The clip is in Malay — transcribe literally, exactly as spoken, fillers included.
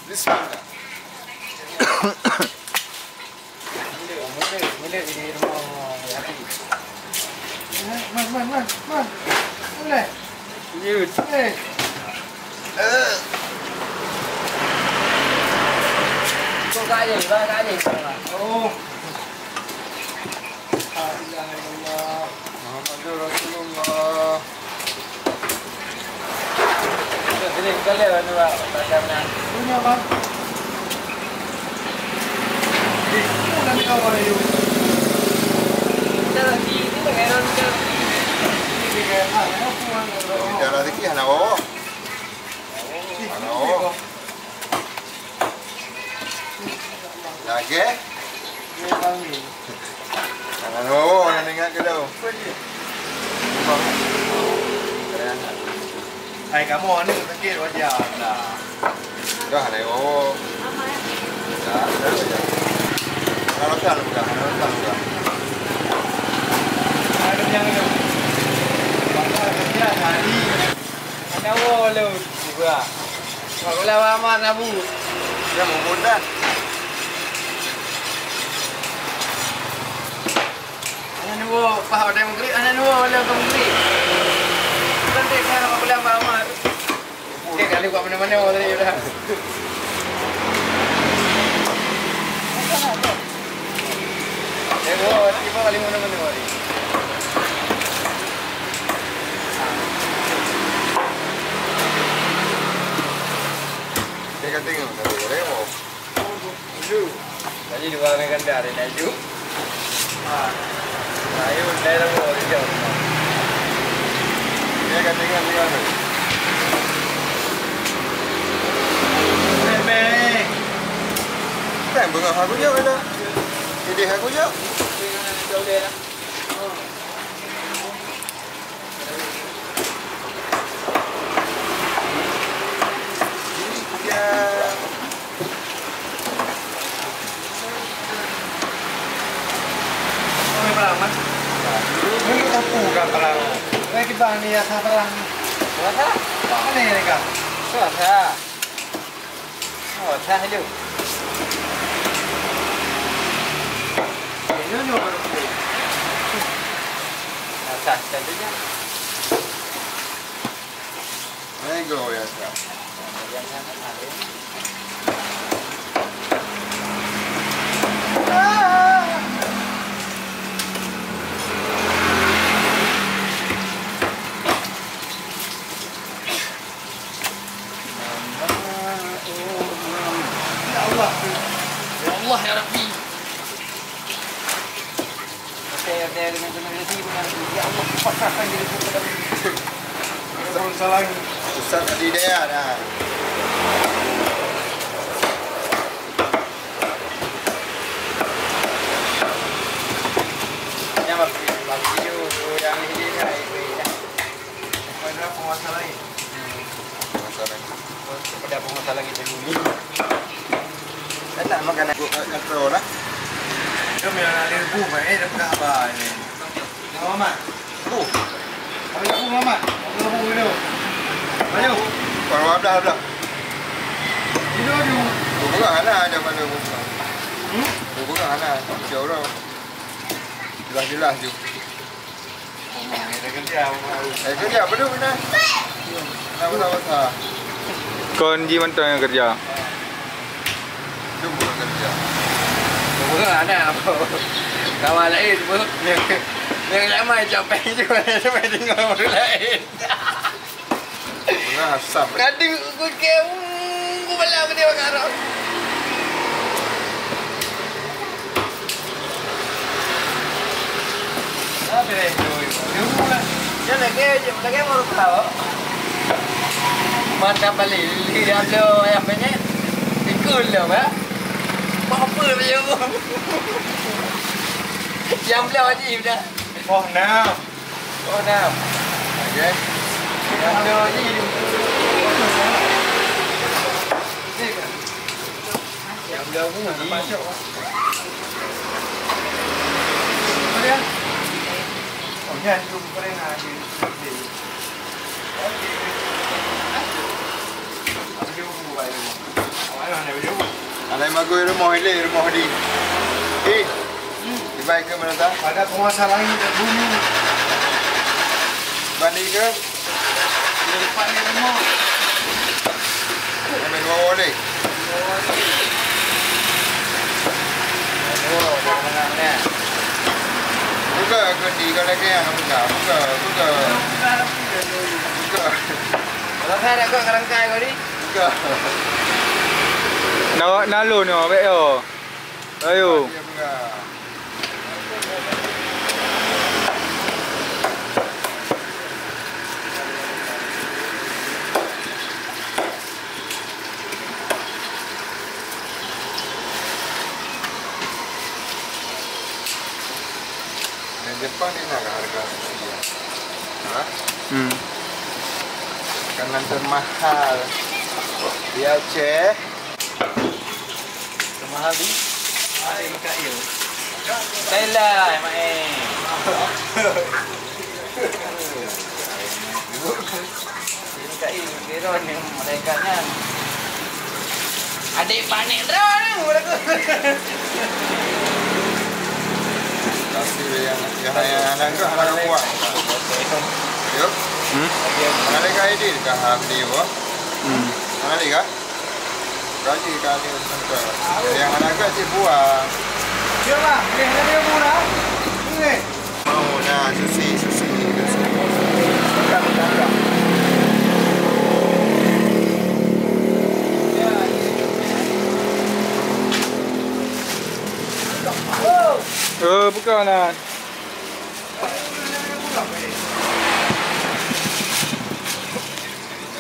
Bismillah. Milik di rumah Yati. Man, man, man, man. Boleh. Yud. Eh. Eh. Kau kaya, kau kaya. Oh. Allah. Muhammadur Rasulullah. Ini kali mana Pak? Macamnya. Punya Bang. Ini nanti kau boleh yuk. Kita lagi ini pengenan kita. Ini kayak apa? Puang kalau. Tidak ada lagi anak oh. Anak oh. Lagi? Ini kami. Anak oh, nak ingat ke dah? Hai kamu ni sakit wajah lah. Dah anak oh. Dah, dah wajah. Anak rotan bukan, anak rotan bukan. Ada yang itu. Bapa kerja hari. Ada wolo juga. Kalau lama nabu. Dia mau mudah. Ana nuwo pa ada mengri, ana nuwo wala mengri. Nanti saya nak pulang lama. Okey kali buat mana-mana orang tadi dah. Ego, tiba kali mana-mana orang. Dia kan tengok tadi remo. Ju. Tadi dua orang kan dah ada ju. Ah. Ayo dah dah boleh jauh. Dia kan tengok tengok tu. Bebek. Kan bunga aku je ada. Ide aku je. Jauh dia. Ya. Kami perang mas. Ini kita bukan perang. Ini kita ni ya perang. Apa? Apa ni ni kan? Suara. Oh, saya hello. Ini ni orang tu. Asal saja. Nego ya sah. Yang sangat ada. Allah ya Rabbi. Saya ada dengan dengan ini bukan ya Allah pasrahkan diriku kepada Tuhan salah. Ustaz tadi dia dah. Yang bagi video yang ini kan ini. Pada penguasa lain. Masalah. Pada penguasa lagi dulu. Enak makan aku kontrol lah. Jom yang ada bu, eh dah apa ini? Muhammad. Bu. Kami bu Muhammad. Bu bu itu. Ayo. Kalau ada ada. Itu tu. Bu kan ada ada pada bu. Hmm? Bu kan ada. Jauh dah. Jelas-jelas tu. Oh, mana ada kerja mau. Eh kerja apa tu benar? Apa apa apa. Kon ji mana yang kerja? Tu bukan kerja. Bukan ada apa. Kawan lain pun yang yang ramai capek juga sampai tinggal orang lain. Bukan asap. Kadang aku kem, aku malam dia makan. Apa ni? Dulu lah. Dia lagi lagi mau tahu. Mantap balik. Dia lo yang banyak. Ikut lo, bah. Apa dia tu? Yang belah wajib dah. Oh, enam. Oh, enam. Okey. Yang belah wajib. Yang belah wajib. Masuk. Apa dia? Oh, ni tu paling nak di. Okey. Apa dia buat itu? Awak mana Lain bagus rumah ini, rumah di. Eh, di baik ke mana tak? Ada penguasa langit dan bumi. Bandi ke? Di depan ni rumah. Ambil dua boleh. Oh, dah menang ni. Buka kendi kau lagi yang buka, buka, buka. Buka. Kalau saya nak kau kerangkai kau ni. Buka. Nak nalu ni baik yo. Ayo. Dia buka. Jepang ni nak harga sushi ya? Ha? Hmm. Makanan termahal di Aceh. Termahal ni. Ada ikan il. Thailand, mai. Ikan il, kira ni ada ikannya. Adik panik dah ni, budak aku. Tapi yang yang yang anak ke anak buat. Yuk. Hmm. Mana lagi kau ini? Kau ham ni apa? Hmm. Mana lagi kau? Gaji kali untuk yang anak ke cik buang. Siapa? Ni ada dia mula. Ni. Mau nak sushi sushi sushi. Bukan bukan. Eh, bukan lah.